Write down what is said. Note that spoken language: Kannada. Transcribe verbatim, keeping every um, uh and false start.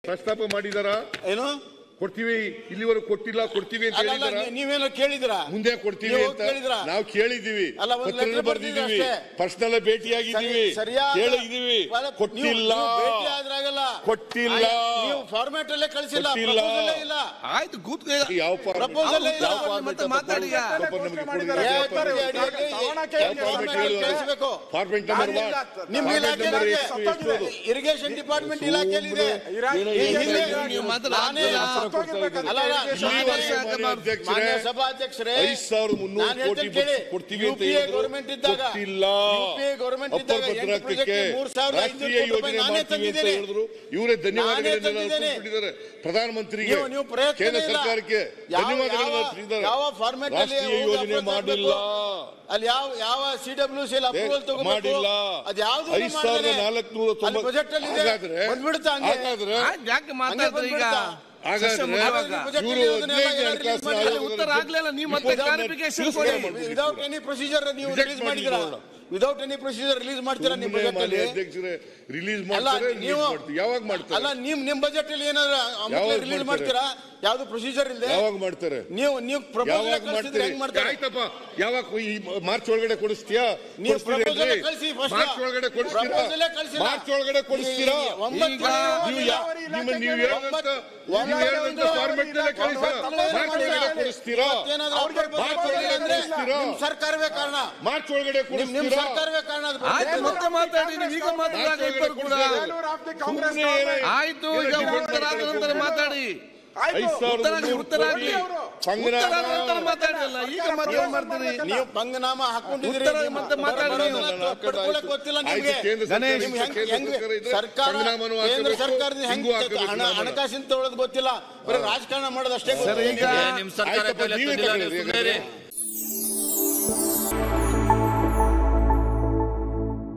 ಪ್ರಸ್ತಾಪ ಮಾಡಿದಾರಾ? ಏನು ಕೊಡ್ತೀವಿ ಇಲ್ಲಿವರೆಗೂ ಕೊಟ್ಟಿಲ್ಲ ಕೊಡ್ತೀವಿ ಅಂತ ಹೇಳಿದಾರಾ? ನೀವೇನೋ ಕೇಳಿದ್ರಾ? ಮುಂದೆ ಕೊಡ್ತೀವಿ ಅಂತ ನಾವು ಕೇಳಿದೀವಿ, ಪತ್ರ ಬರ್ದಿದ್ದೀವಿ, ಪರ್ಸನಲ್ ಭೇಟಿಯಾಗಿದ್ದೀವಿ, ಕೇಳಿದ್ದೀವಿ, ಕೊಟ್ಟಿಲ್ಲ ಕೊಟ್ಟಿಲ್ಲ ನೀವು ಫಾರ್ಮ್ಯಾಟ್ ಅಲ್ಲೇ ಕಳಿಸಿಲ್ಲ. ಆಯ್ತು ಕೂತ್ಕೊ. ಯಾವ ಪ್ರಪೋಸಲ್ ಮತ್ತೆ ಮಾತಾಡಿ. ಫಾರ್ಮೆಟ್ ನಂಬರ್ ನಿಮ್ಮ ಇಲಾಖೆ ಇರಿಗೇಷನ್ ಡಿಪಾರ್ಟ್ಮೆಂಟ್ ಇಲಾಖೆಯಲ್ಲಿದೆ. ಮಾನ್ಯ ಸಭಾಧ್ಯಕ್ಷರೇ, ಐದು ಸಾವಿರದ ಮುನ್ನೂರು ಕೋಟಿ ಕೊಡ್ತೀವಿ ಅಂತ ಗೌರ್ಮೆಂಟ್ ಇದ್ದಾಗ ಗೌರ್ಮೆಂಟ್ ಇದ್ದಾಗ ರಾಷ್ಟ್ರೀಯ ಯೋಜನೆ ಮಾಡ್ತೀವಿ ಅಂತ ಹೇಳಿದ್ರು. ಇವರೇ ಧನ್ಯವಾದಗಳಿದ್ದಾರೆ ಪ್ರಧಾನಮಂತ್ರಿಗೆ, ಕೇಂದ್ರ ಸರ್ಕಾರಕ್ಕೆ ಧನ್ಯವಾದಗಳನ್ನು ತಿಳಿಸಿದ್ದಾರೆ. ಯಾವ ಫಾರ್ಮೆಟ್ ಅಲ್ಲಿ ರಾಷ್ಟ್ರೀಯ ಯೋಜನೆ ಮಾಡಿಲ್ಲ, ಅಲ್ಲಿ ಯಾವ ಯಾವ ಸಿ ಡಬ್ಲ್ಯೂ ಸಿ ಅಪ್ರೂವಲ್ ಮಾಡಿಲ್ಲ. ಅದು ಯಾವುದು ಐದು ಸಾವಿರದ ನಾಲ್ಕುನೂರ ತೊಂಬತ್ತು ಬಜೆಟ್ ಅಲ್ಲಿ ಬಂದ್ಬಿಡುತ್ತಾ? ಹಾಗಾದ್ರೆ ಯಾಕೆ ಮಾತಾಡ್ತಾರೆ ಈಗ? ಉತ್ತರ ಆಗ್ಲಿಲ್ಲ. ನೀವು ಮತ್ತೆ ಕ್ಲಾರಿಫಿಕೇಶನ್ ಕೊಡಿ. ವಿದೌಟ್ ಎನಿ ಪ್ರೊಸೀಜರ್ ನೀವು ರಿಲೀಸ್ ಮಾಡಿದ್ರಾ? ವಿದೌಟ್ ಎನಿ ಪ್ರೊಸೀಜರ್ ರಿಲೀಸ್ ಮಾಡ್ತೀರಾ ನಿಮ್ಮ ಬಜೆಟ್ ಅಲ್ಲಿ? ಅಧ್ಯಕ್ಷರೇ ರಿಲೀಸ್ ಮಾಡ್ತಾರೆ. ಯಾವಾಗ ಮಾಡ್ತಾರೆ? ಅಲ್ಲ ನಿಮ್ ನಿಮ್ ಬಜೆಟ್ ಅಲ್ಲಿ ಏನಾದ್ರು ರಿಲೀಸ್ ಮಾಡ್ತೀರಾ? ಯಾವ್ದು ಪ್ರೊಸೀಜರ್ ಇಲ್ಲದೆ ಯಾವಾಗ ಮಾಡ್ತಾರೆ? ನೀವು ನೀವು ಪ್ರಪೋಸಲ್ ಕಳಿಸಿದ್ರೆ ಹೆಂಗ್ ಮಾಡ್ತಾರೆ? ಆಯ್ತಪ್ಪ, ಯಾವಾಗ ಮಾರ್ಚ್ ಒಳಗಡೆ ಕೊಡಿಸ್ತೀಯಾ? ನೀವು ಪ್ರಪೋಸಲ್ ಕಳಿಸಿ ಫಸ್ಟ್. ಮಾರ್ಚ್ ಒಳಗಡೆ ಕೊಡಿಸ್ತೀರಾ? ಪ್ರಪೋಸಲ್ ಕಳಿಸಿ ಮಾರ್ಚ್ ಒಳಗಡೆ ಕೊಡಿಸ್ತೀರಾ? ನೀವು ನೀವು ಹೇಳಿದಂತ ಹೇಳಿದಂತ ಫಾರ್ಮೆಟ್ ನಲ್ಲೇ ಕಳಿಸಿ ಮಾರ್ಚ್ ಒಳಗಡೆ ಕೊಡಿಸ್ತೀರಾ? ಮಾರ್ಚ್ ಒಳಗಡೆ ಕೊಡಿಸ್ತೀರಾ? ಸರ್ಕಾರವೇ ಕಾರಣ. ಮಾರ್ಚ್ ಒಳಗಡೆ ಕೊಡಿಸ್ತೀರಾ? ಸರ್ಕಾರವೇ ಕಾರಣ. ಮತ್ತೆ ಮಾತಾಡಿ. ಈಗ ಮಾತಾಡಿ ಕೂಡ ಆಯ್ತು. ಈಗ ಉತ್ತರ ಆದ ನಂತರ ಮಾತಾಡಿ. ಉತ್ತರ ಆಗ್ಲಿ ನಂತರ ಮಾತಾಡಲ್ಲ. ಈಗ ಮಾತಾಡಿ ಮಾಡ್ತೀರಿ. ನೀವು ಪಂಗನಾಮ ಹಾಕೊಂಡಿದ್ದೀರಿ. ಮತ್ತೆ ಮಾತಾಡಿ. ಗೊತ್ತಿಲ್ಲ ನಿಮ್ಗೆ ಸರ್ಕಾರ ಕೇಂದ್ರ ಸರ್ಕಾರದ ಹೆಂಗ್ ಹಣಕಾಸಿನ ತಗೊಳ್ಳೋದು ಗೊತ್ತಿಲ್ಲ. ಬರೀ ರಾಜಕಾರಣ ಮಾಡೋದು ಅಷ್ಟೇ. ನಿಮ್ ಸರ್ಕಾರ